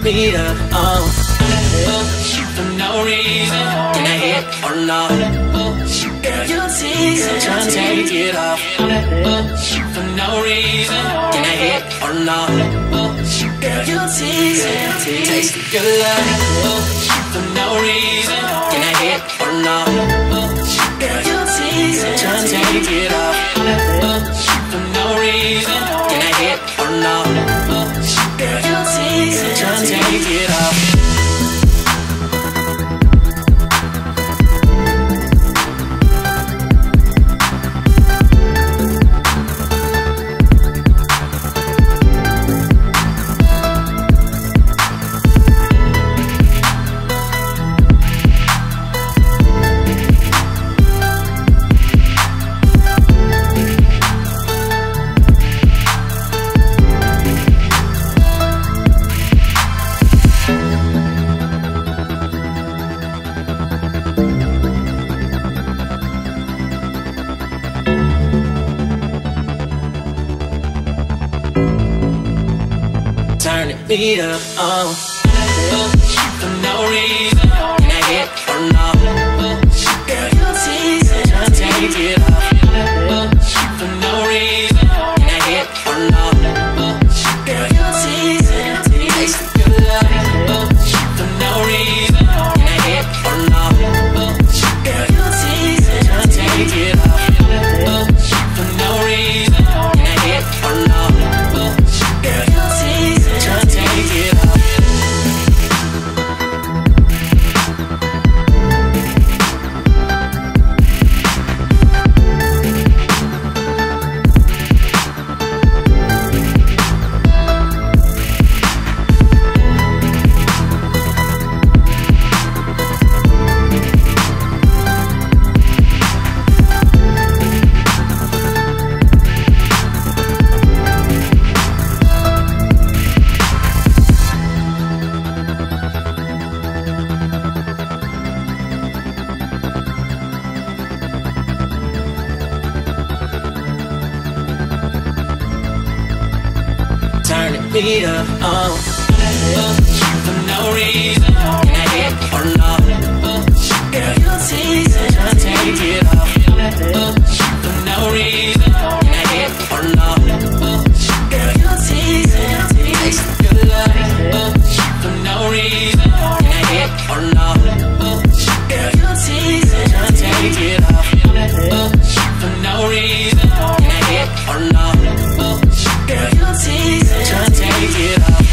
beat up, for no reason. Can I hit or no? Girl, you teasing, tryna take it off. For no reason. Can I hit or no? Girl, you teasing, taste of your love. For no reason. Can I hit or no? Girl, you teasing, tryna take it off. For no reason. Can I hit or no? Girl, you teasing, tryna take it off. Turn the beat up, for no reason. Can I hit or no? Girl, you teasing, tryna take it off. For no reason. Can I hit or no? Girl, you teasing, taste of your love. For no reason. Can I hit or no? Girl, you teasing, tryna take it off. For no reason. Can I hit or no? Girl, you teasing, tryna take it off. Turn the beat up, for no reason. Can I hit or no? Girl, you teasing, tryna take it off. For no reason. Can I hit or no? Girl, you teasing, taste of your love. For no reason. Can I hit or no? Girl, you teasing, tryna take it off. For no reason. Can I hit or no? Girl, you teasing, tryna take it off.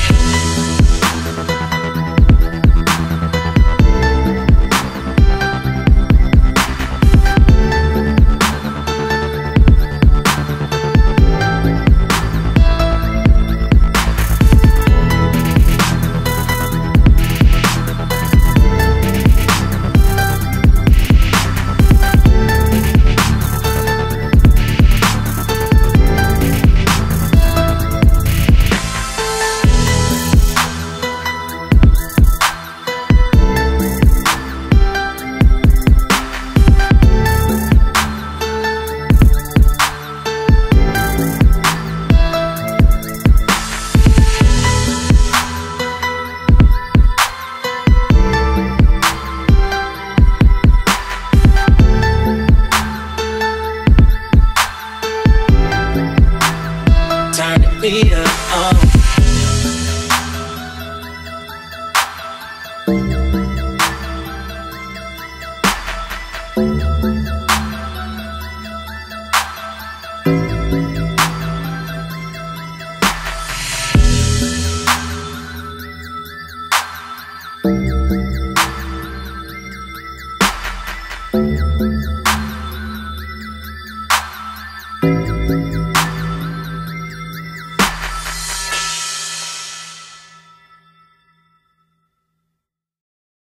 Turn the beat up,